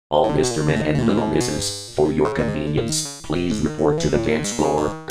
All Mr. Men and Little Misses, for your convenience, please report to the dance floor.